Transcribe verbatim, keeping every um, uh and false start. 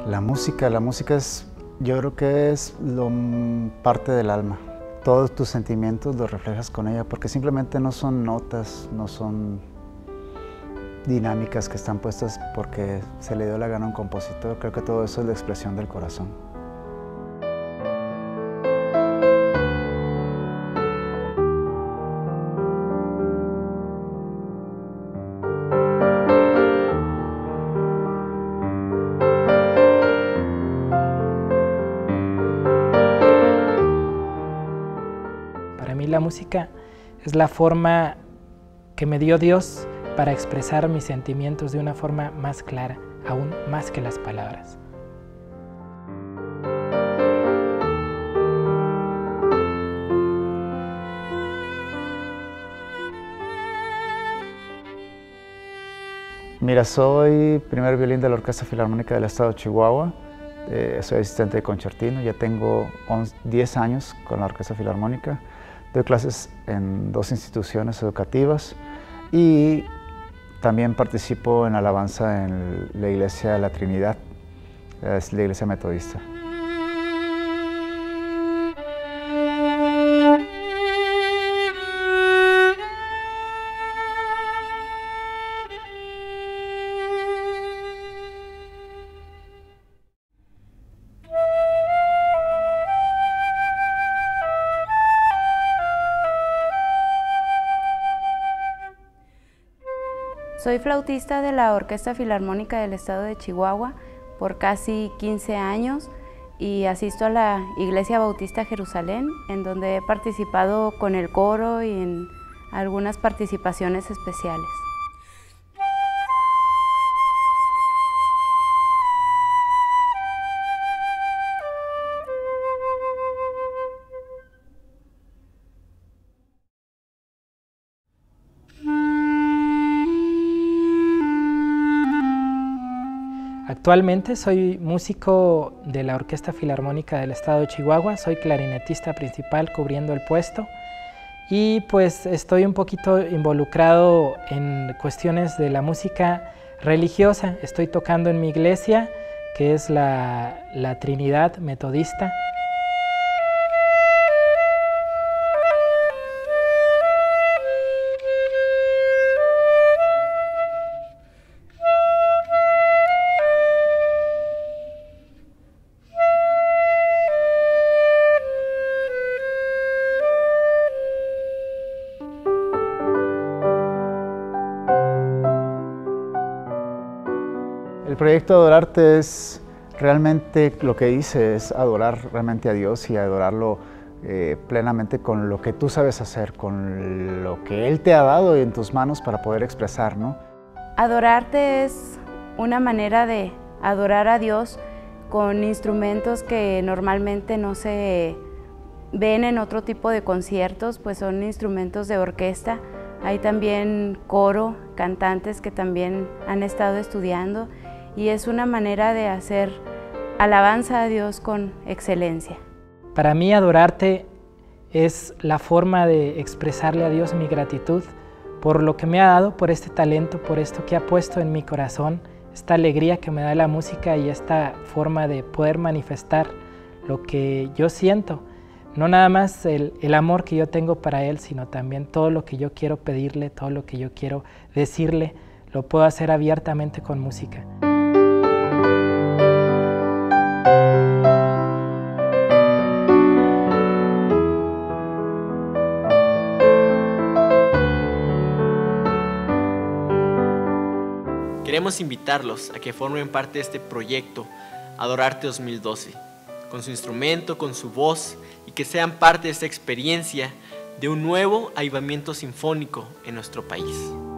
La música, la música es, yo creo que es lo, parte del alma. Todos tus sentimientos los reflejas con ella, porque simplemente no son notas, no son dinámicas que están puestas porque se le dio la gana a un compositor. Creo que todo eso es la expresión del corazón. Para mí la música es la forma que me dio Dios para expresar mis sentimientos de una forma más clara, aún más que las palabras. Mira, soy primer violín de la Orquesta Filarmónica del Estado de Chihuahua. Eh, soy asistente de concertino, ya tengo diez años con la Orquesta Filarmónica. Doy clases en dos instituciones educativas y también participo en alabanza en la Iglesia de la Trinidad, es la Iglesia Metodista. Soy flautista de la Orquesta Filarmónica del Estado de Chihuahua por casi quince años y asisto a la Iglesia Bautista Jerusalén, en donde he participado con el coro y en algunas participaciones especiales. Actualmente soy músico de la Orquesta Filarmónica del Estado de Chihuahua, soy clarinetista principal cubriendo el puesto y pues estoy un poquito involucrado en cuestiones de la música religiosa. Estoy tocando en mi iglesia, que es la, la Trinidad Metodista. El proyecto Adorarte es realmente lo que dice, es adorar realmente a Dios y adorarlo eh, plenamente con lo que tú sabes hacer, con lo que Él te ha dado en tus manos para poder expresar, ¿no? Adorarte es una manera de adorar a Dios con instrumentos que normalmente no se ven en otro tipo de conciertos, pues son instrumentos de orquesta. Hay también coro, cantantes que también han estado estudiando y es una manera de hacer alabanza a Dios con excelencia. Para mí adorarte es la forma de expresarle a Dios mi gratitud por lo que me ha dado, por este talento, por esto que ha puesto en mi corazón, esta alegría que me da la música y esta forma de poder manifestar lo que yo siento. No nada más el, el amor que yo tengo para Él, sino también todo lo que yo quiero pedirle, todo lo que yo quiero decirle, lo puedo hacer abiertamente con música. Queremos invitarlos a que formen parte de este proyecto Adorarte dos mil doce, con su instrumento, con su voz, y que sean parte de esta experiencia de un nuevo avivamiento sinfónico en nuestro país.